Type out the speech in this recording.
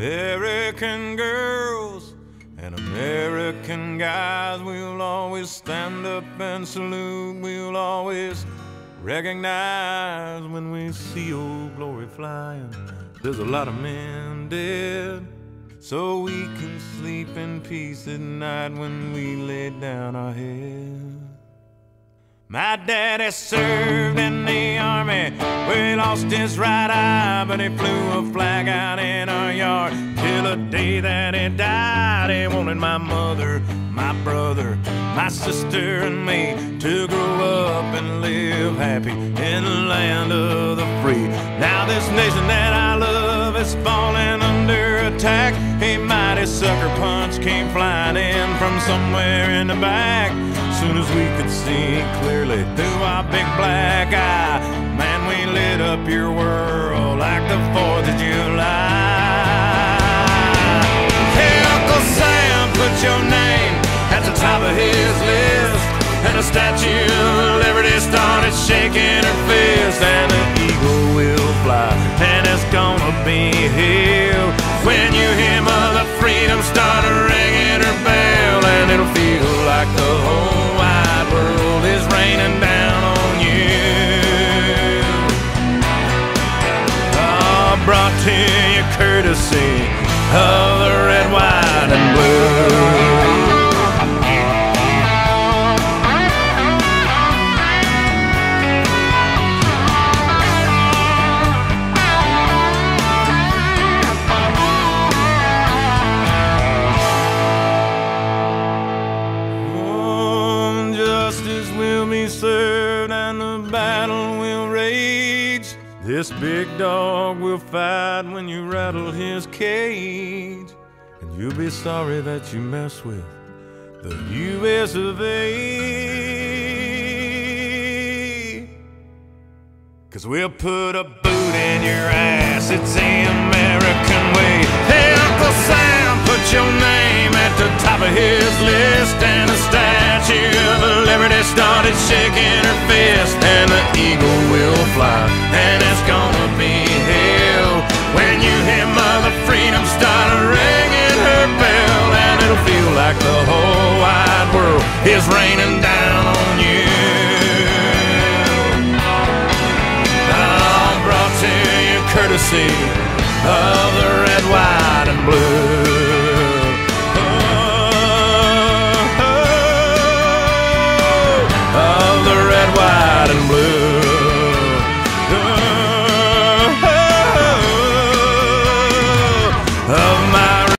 American girls and American guys, we'll always stand up and salute. We'll always recognize when we see Old Glory flying. There's a lot of men dead, so we can sleep in peace at night when we lay down our head. My daddy served in the army, where he lost his right eye, but he flew a flag out in our yard till the day that he died. He wanted my mother, my brother, my sister and me to grow up and live happy in the land of the free. Now this nation that I love is falling under attack. A mighty sucker punch came flying in from somewhere in the back. Soon as we could see clearly through our big black eye, man, we lit up your world like the 4th of July. Hey, Uncle Sam, put your name at the top of his list, and the Statue of Liberty started shaking her fist, and the eagle will fly, and it's gonna be hell when you hear Mother Freedom start ringing her bell, and it'll feel like the whole wide world is raining down on you. Oh, brought to you courtesy of the red, white, and blue. Served and the battle will rage. This big dog will fight when you rattle his cage, and you'll be sorry that you mess with the U.S. of A. 'Cause we'll put a boot in your ass, it's the American way. Hey, Uncle Sam, put your name at the top of his list, and the Statue of Liberty started shaking her fist, and the eagle will fly, and it's gonna be hell when you hear Mother Freedom start ringing her bell, and it'll feel like the whole wide world is raining down on you. Brought to you courtesy of the